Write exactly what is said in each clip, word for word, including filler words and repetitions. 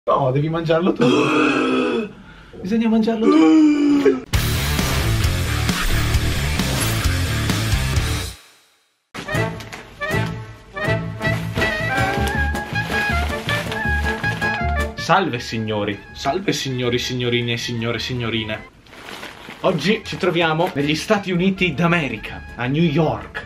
No, devi mangiarlo tu. Bisogna mangiarlo tu. Salve signori. Salve signori, signorine e signore, signorine. Oggi ci troviamo negli Stati Uniti d'America, a New York.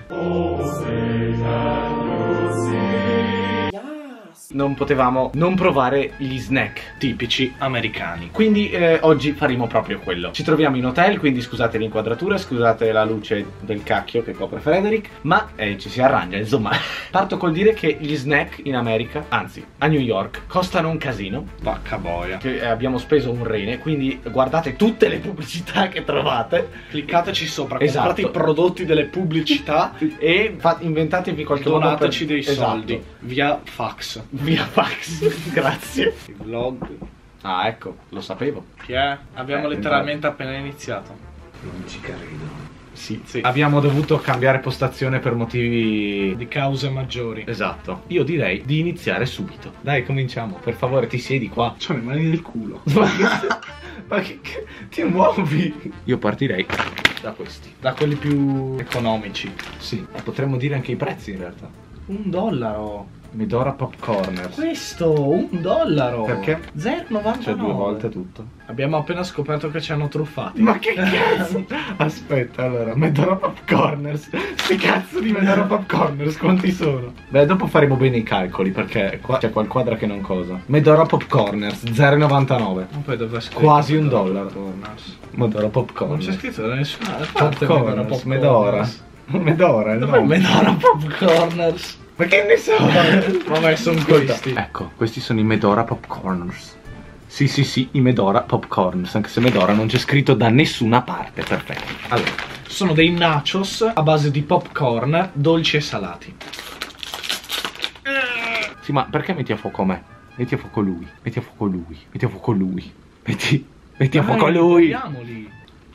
Non potevamo non provare gli snack tipici americani. Quindi eh, oggi faremo proprio quello. Ci troviamo in hotel, quindi scusate l'inquadratura, scusate la luce del cacchio che copre Frederick, ma eh, ci si arrangia, insomma. Parto col dire che gli snack in America, anzi a New York, costano un casino. Vacca boia. Che eh, abbiamo speso un rene, quindi guardate tutte le pubblicità che trovate. Cliccateci sopra, esatto, comprate i prodotti delle pubblicità e inventatevi qualche modo per... donateci dei esatto, soldi via fax. Via fax, grazie. Il vlog. Ah, ecco, lo sapevo. Chi è? Abbiamo Eh, letteralmente appena iniziato. Non ci credo. Sì, sì. Abbiamo dovuto cambiare postazione per motivi di cause maggiori. Esatto. Io direi di iniziare subito. Dai, cominciamo. Per favore, ti siedi qua. C'ho le mani nel culo. Ma che, che ti muovi? Io partirei da questi. Da quelli più economici. Sì. E potremmo dire anche i prezzi in realtà. Un dollaro. Medora Popcorners. Questo, un dollaro. Perché? zero virgola novantanove. C'è due volte tutto. Abbiamo appena scoperto che ci hanno truffati. Ma che cazzo? Aspetta, allora, Medora Popcorners. Sti cazzo di Medora Popcorners, quanti sono? Beh, dopo faremo bene i calcoli, perché qua c'è qual quadra che non cosa. Medora Popcorners, zero virgola novantanove. Ma poi dove è scritto? Quasi un dollaro. Medora Popcorners. Non c'è scritto da nessuna parte. Popcorners, Medora. Medora, dov'è Medora Popcorners? Ma che ne so? Vabbè, sono questi. Ecco, questi sono i Medora Popcorners. Sì, sì, sì, i Medora Popcorners. Anche se Medora non c'è scritto da nessuna parte. Perfetto. Allora, sono dei nachos a base di popcorn, dolci e salati. Sì, ma perché metti a fuoco me? Metti a fuoco lui. Metti a fuoco lui. Metti a fuoco lui. Metti, metti a fuoco lui. Togliamoli.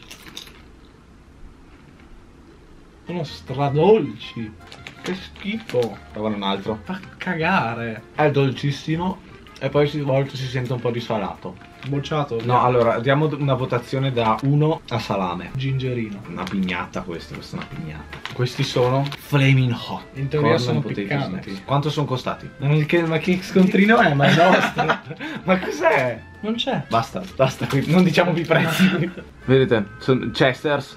Sono stradolci. Che schifo. Provano un altro. Fa cagare. È dolcissimo e poi a volte si sente un po' di salato. Bocciato? No, allora, diamo una votazione da uno a salame. Gingerino. Una pignata questa, questa è una pignata. Questi sono Flaming Hot. In teoria Corn sono potato piccanti. snacks. Quanto sono costati? Ma che, ma che scontrino è? Ma è nostro. Ma cos'è? Non c'è. Basta, basta, non diciamo più i prezzi. Vedete, sono Chesters.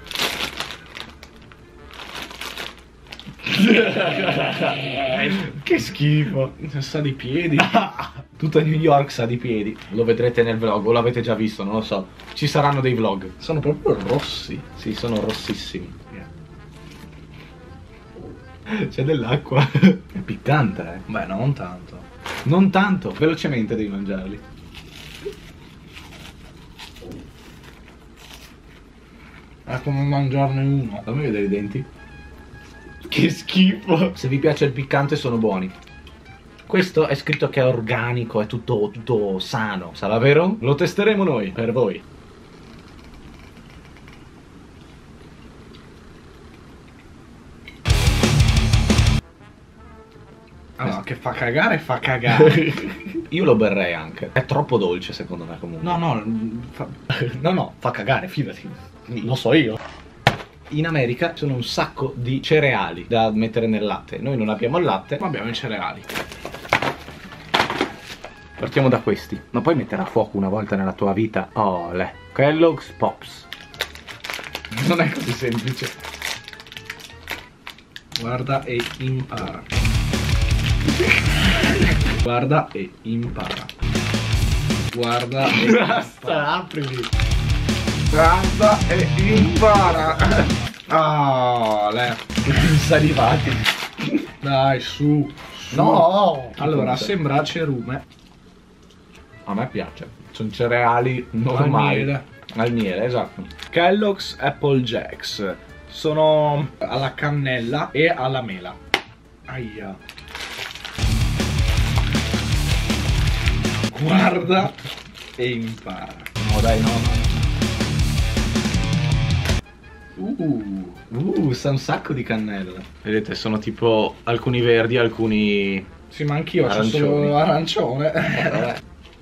Che schifo. Sa di piedi. Tutta New York sa di piedi. Lo vedrete nel vlog o l'avete già visto, non lo so. Ci saranno dei vlog. Sono proprio rossi. Sì, sono rossissimi. C'è dell'acqua. È piccante, eh. Beh, non tanto. Non tanto. Velocemente devi mangiarli. È come mangiarne uno. Fammi vedere i denti. Che schifo. Se vi piace il piccante sono buoni. Questo è scritto che è organico, è tutto, tutto sano. Sarà vero? Lo testeremo noi, per voi. Allora, che fa cagare, fa cagare. Io lo berrei anche. È troppo dolce secondo me comunque. No, no, fa... no, no, fa cagare, fidati. Lo so io. In America sono un sacco di cereali da mettere nel latte. Noi non abbiamo il latte, ma abbiamo i cereali. Partiamo da questi. Ma puoi mettere a fuoco una volta nella tua vita? Oh, le Kellogg's Pops. Non è così semplice. Guarda e impara. Guarda e impara. Guarda e basta, aprili. Guarda e impara. Ah, oh, le salivati. Dai, su, su. No. Allora, sembra cerume. A me piace. Sono cereali normali. Al miele. Al miele, esatto. Kellogg's Apple Jacks. Sono alla cannella e alla mela. Aia. Guarda e impara. No, dai, no, no. Uh, uh, sa un sacco di cannella. Vedete, sono tipo alcuni verdi, alcuni... Sì, ma anch'io ho arancioni. solo arancione. Eh,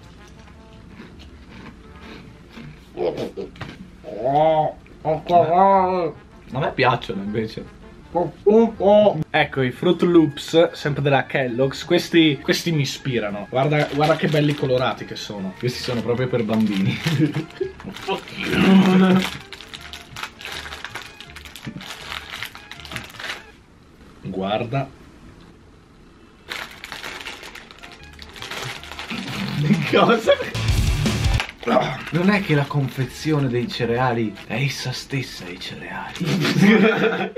A me piacciono invece. Ecco i Fruit Loops, sempre della Kellogg's. Questi, questi mi ispirano. Guarda, guarda che belli colorati che sono. Questi sono proprio per bambini. Guarda. Cosa? Non è che la confezione dei cereali è essa stessa i cereali.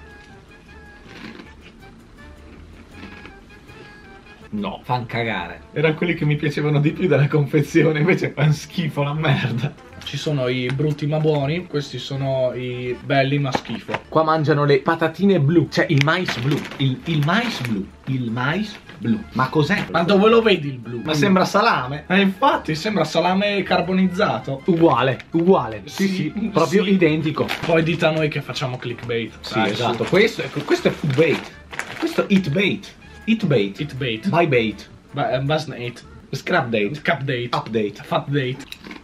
No, fan cagare. Erano quelli che mi piacevano di più della confezione, invece fan schifo la merda. Ci sono i brutti ma buoni, questi sono i belli ma schifo. Qua mangiano le patatine blu, cioè il mais blu. Il, il mais blu. Il mais blu. Ma cos'è? Ma dove lo vedi il blu? Ma sembra salame. Eh, infatti sembra salame carbonizzato. Uguale, uguale. Sì, sì, sì, proprio sì. Identico. Poi dite a noi che facciamo clickbait. Sì, Dai, esatto. Su. Questo è, questo è food bait. Questo è eat bait. Eat bait. Eat bait. Buy bait. Ba- Basnate. Scrap date. Cap date. Update. Fat date.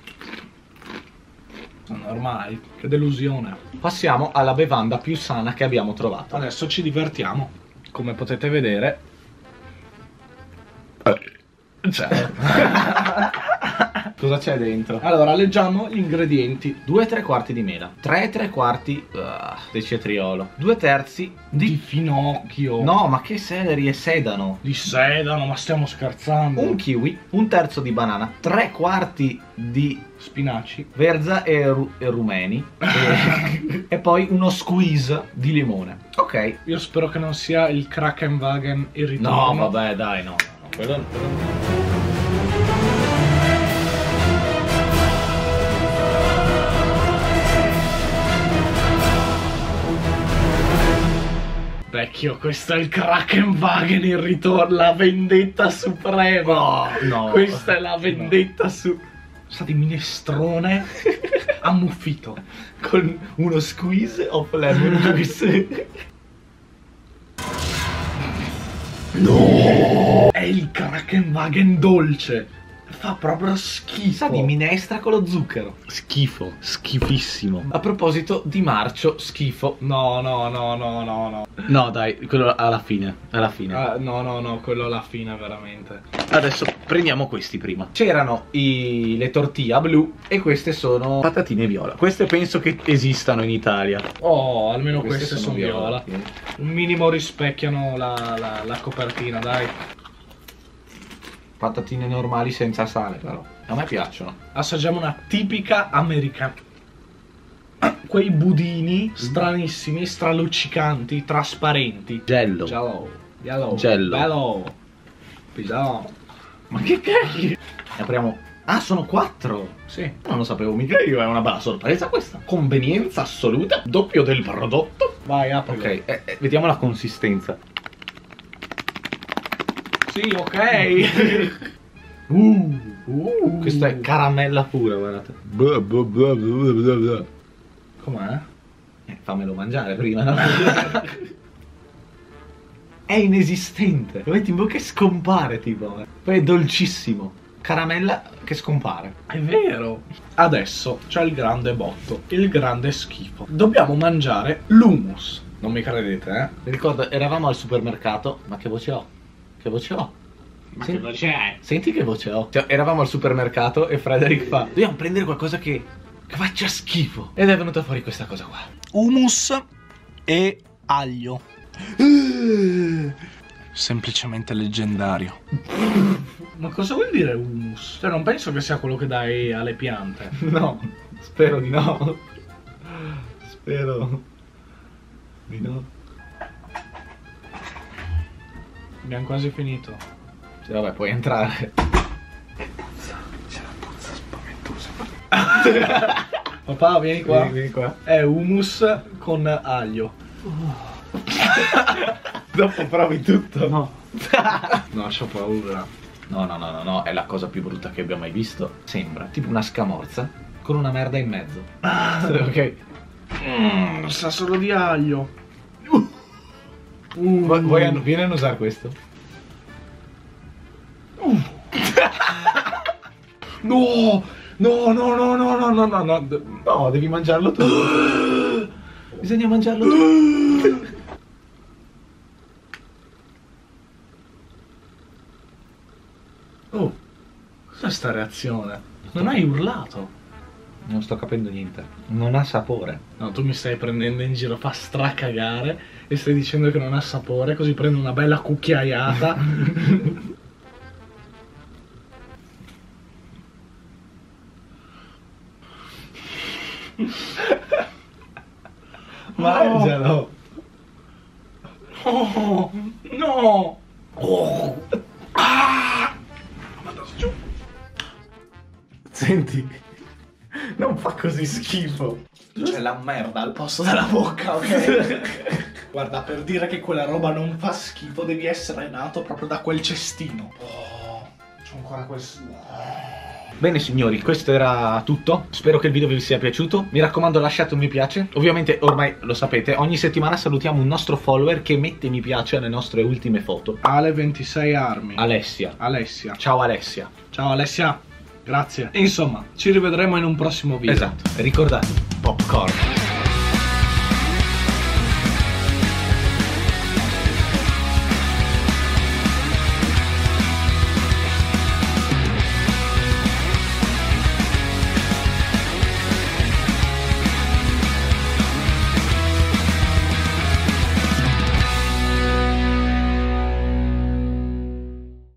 Ormai, che delusione. Passiamo alla bevanda più sana che abbiamo trovato. Adesso ci divertiamo. Come potete vedere. Cioè. Cosa c'è dentro? Allora, leggiamo gli ingredienti. Due e tre quarti di mela, tre e tre quarti uh, di cetriolo, due terzi di... Di finocchio. No, ma che celery e sedano. Di sedano, ma stiamo scherzando. Un kiwi, un terzo di banana, tre quarti di spinaci, verza e, ru e rumeni e, e poi uno squeeze di limone. Ok. Io spero che non sia il Krakenwagen il ritorno. No, vabbè, dai, no, no, no. Quello, quello... Vecchio, questo è il Krakenwagen il ritorno, la vendetta suprema. Oh, no. Questa è la vendetta no. su... Sa di minestrone ammuffito con uno squeeze of lemon juice. No! È il Krakenwagen dolce. Fa proprio schifo. Sa di minestra con lo zucchero. Schifo, schifissimo. A proposito di marcio, schifo. No, no, no, no, no, no. No, dai, quello alla fine. Alla fine. Ah, no, no, no, quello alla fine, veramente. Adesso prendiamo questi prima. C'erano i... le tortilla blu e queste sono patatine viola. Queste penso che esistano in Italia. Oh, almeno queste, queste sono, sono viola. viola. Un minimo rispecchiano la, la, la copertina, dai. Patatine normali senza sale, però. A me piacciono. Assaggiamo una tipica americana. Quei budini stranissimi, straluccicanti, trasparenti. Gello. Gello. Gello. Gello. Bello. Pisano. Ma che cacchio? Ne apriamo. Ah, sono quattro. Sì. Non lo sapevo mica io, è una bella sorpresa questa. Convenienza assoluta, doppio del prodotto. Vai, apri. Ok, eh, eh, vediamo la consistenza. Sì, ok. uh, uh, questa è caramella pura, guardate. Com'è? Eh, fammelo mangiare prima, no? È inesistente. Lo metti in bocca e scompare, tipo. Poi è dolcissimo. Caramella che scompare. È vero. Adesso c'è il grande botto, il grande schifo. Dobbiamo mangiare l'hummus. Non mi credete, eh? Mi ricordo, eravamo al supermercato. Ma che voce ho? Che voce ho? Ma Senti, che voce è? Senti che voce ho. Cioè, eravamo al supermercato e Frederick fa: dobbiamo prendere qualcosa che, che faccia schifo. Ed è venuta fuori questa cosa qua. Hummus e aglio. Semplicemente leggendario. Ma cosa vuol dire hummus? Cioè, non penso che sia quello che dai alle piante. No, spero di no. Spero di no. Abbiamo quasi finito. Cioè, vabbè, puoi entrare. C'è la puzza spaventosa. Papà, vieni qua. Vieni, vieni qua. È hummus con aglio. Dopo provi tutto. No. No, c'ho paura. No, no, no, no, no, è la cosa più brutta che abbia mai visto. Sembra tipo una scamorza con una merda in mezzo. Ok. Mm, sa solo di aglio. Uh, vuoi an- vieni a usare questo? Uh. No, no, no, no, no, no, no, no, no, no, devi mangiarlo tu. Bisogna mangiarlo tutto. Oh, cos'è sta reazione? Non hai urlato. Non sto capendo niente. Non ha sapore. No, tu mi stai prendendo in giro, fa stracagare e stai dicendo che non ha sapore, così prendo una bella cucchiaiata. Mangialo. Oh, no! Oh. Ah! Senti, non fa così schifo. C'è la merda al posto della bocca, ok? Guarda, per dire che quella roba non fa schifo devi essere nato proprio da quel cestino. Oh, c'ho ancora quel... Bene signori, questo era tutto. Spero che il video vi sia piaciuto. Mi raccomando, lasciate un mi piace. Ovviamente ormai lo sapete, ogni settimana salutiamo un nostro follower che mette mi piace alle nostre ultime foto. Ale ventisei armi. Alessia. Alessia. Ciao Alessia. Ciao Alessia. Grazie. E insomma, ci rivedremo in un prossimo video. Esatto. E ricordate, popcorn.